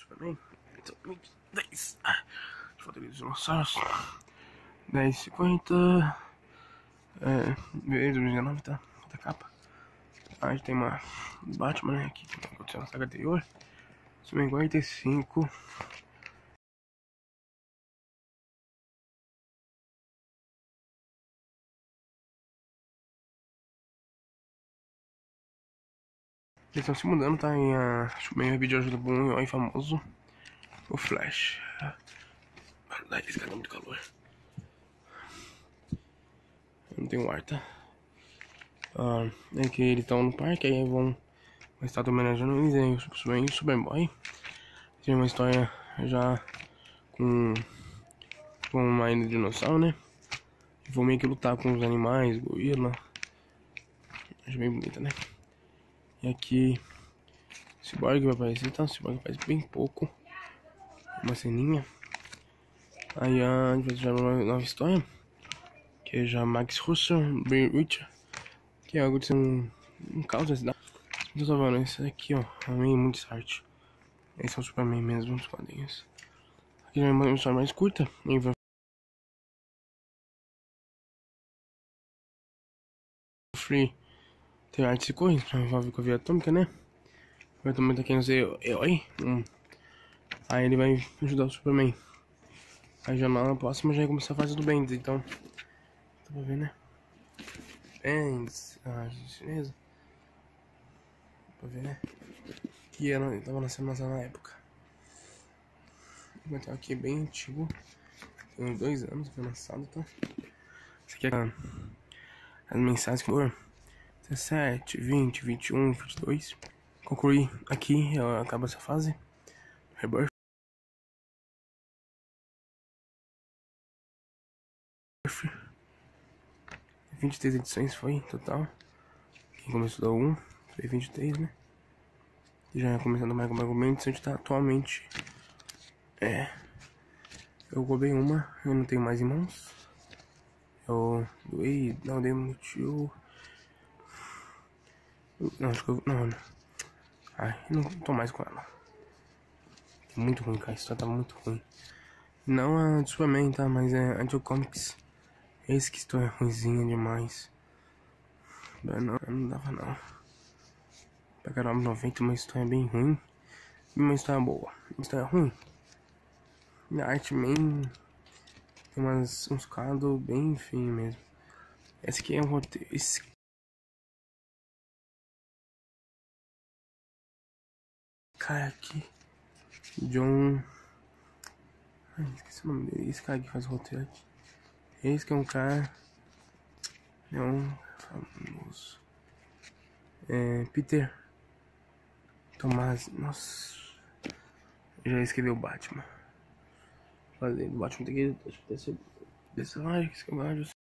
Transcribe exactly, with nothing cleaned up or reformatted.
Superman. Então, dez. Foto dos dinossauros. dez e cinquenta. É. dois mil e dezenove, tá? Outra capa. A gente tem uma Batman, né? Aqui que aconteceu na saga anterior. Superman quarenta e cinco. Eles estão se mudando, tá? Em a Superman vídeo ajuda com um herói famoso. O Flash. Daí esse cara tá muito calor. Não tem um ar, tá? Ah, é que eles estão no parque, aí vão uma estátua homenageando eles, aí o Superman e o Superboy. Tem uma história já com, com uma ilha de dinossauro, né? E vão meio que lutar com os animais, gorila. Acho bem bonita, né? E aqui o Cyborg vai aparecer, tá? O Cyborg faz bem pouco. Uma ceninha. Aí a gente vai já uma nova história. Que é já Max Russell, Ben Richard. Que é algo de ser um, um caos da cidade. Tô salvando esse aqui, ó. Amei muito essa arte. Esse é o Superman mesmo, os quadrinhos. Aqui já é uma história mais curta. E vai Free ter artes e cores pra envolver com a via atômica, né? A via atômica tá querendo ser herói. Hum. Aí ele vai ajudar o Superman. Aí já na próxima já vai começar a fase do Bendis, então. Dá pra ver, né? Bendis, a chinesa. Dá pra ver, né? Que eu tava nascendo na época. O material aqui é bem antigo. Tem uns dois anos que foi lançado, tá? Esse aqui é a, as mensagens que for dezessete, vinte, vinte e um, vinte e dois. Concluí aqui, acaba essa fase. Rebirth. vinte e três edições foi total. Quem começou da um foi vinte e três, né? E já começando mais com argumentos, a gente tá atualmente. É. Eu roubei uma, eu não tenho mais irmãos. Eu doei, não, dei meu tio. Não, acho que eu. Não, não. Ai, não tô mais com ela. É muito ruim, cara. A história tá muito ruim. Não a de Superman, tá? Mas é a de Comics. Esse que história ruimzinha demais. Não, não dava não. Pegaram noventa, uma história bem ruim. E uma história boa. Uma história ruim. E a arte bem. Tem umas, uns quadros bem feios mesmo. Esse aqui é um roteiro. Esse cara aqui. John. Ai, esqueci o nome dele. Esse cara que faz o roteiro aqui. Esse que é um cara. É um famoso. É. Peter Tomás. Nossa. Já escreveu Batman. Fazer Batman tem que. Acho que deve ser. Desse lá, que escreveu.